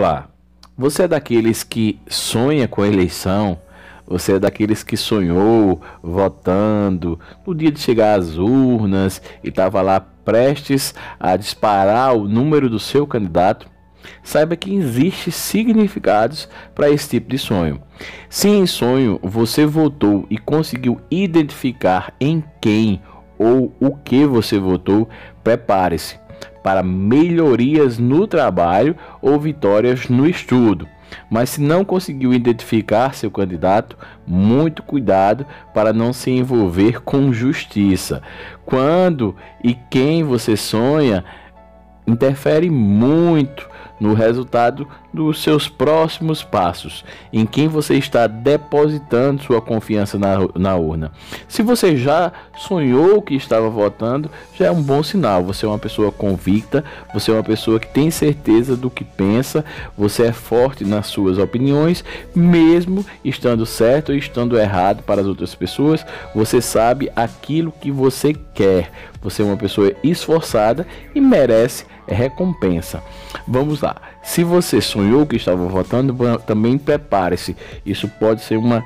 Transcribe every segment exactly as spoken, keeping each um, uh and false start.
lá, você é daqueles que sonha com a eleição? Você é daqueles que sonhou votando no dia de chegar às urnas e estava lá prestes a disparar o número do seu candidato? Saiba que existe significados para esse tipo de sonho. Se em sonho você votou e conseguiu identificar em quem ou o que você votou, prepare-se para melhorias no trabalho ou vitórias no estudo. Mas se não conseguiu identificar seu candidato, muito cuidado para não se envolver com justiça. Quando e quem você sonha interfere muito no resultado dos seus próximos passos, em quem você está depositando sua confiança na, na urna. Se você já sonhou que estava votando, já é um bom sinal. Você é uma pessoa convicta, você é uma pessoa que tem certeza do que pensa, você é forte nas suas opiniões, mesmo estando certo ou estando errado para as outras pessoas, você sabe aquilo que você quer. Você é uma pessoa esforçada e merece recompensa. Vamos lá. Se você sonhou que estava votando, também prepare-se. Isso pode ser uma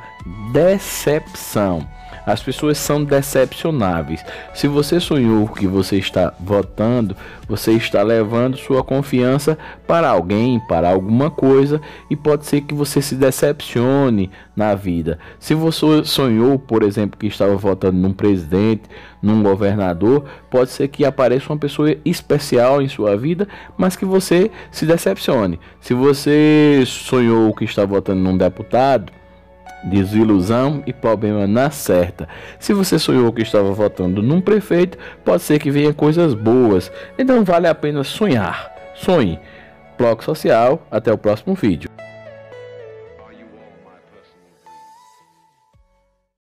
decepção. As pessoas são decepcionáveis. Se você sonhou que você está votando, você está levando sua confiança para alguém, para alguma coisa, e pode ser que você se decepcione na vida. Se você sonhou, por exemplo, que estava votando num presidente, num governador, pode ser que apareça uma pessoa especial em sua vida, mas que você se decepcione. Se você sonhou que está votando num deputado, desilusão e problema na certa. Se você sonhou que estava votando num prefeito, pode ser que venha coisas boas. Então vale a pena sonhar. Sonhe. Bloco Social. Até o próximo vídeo.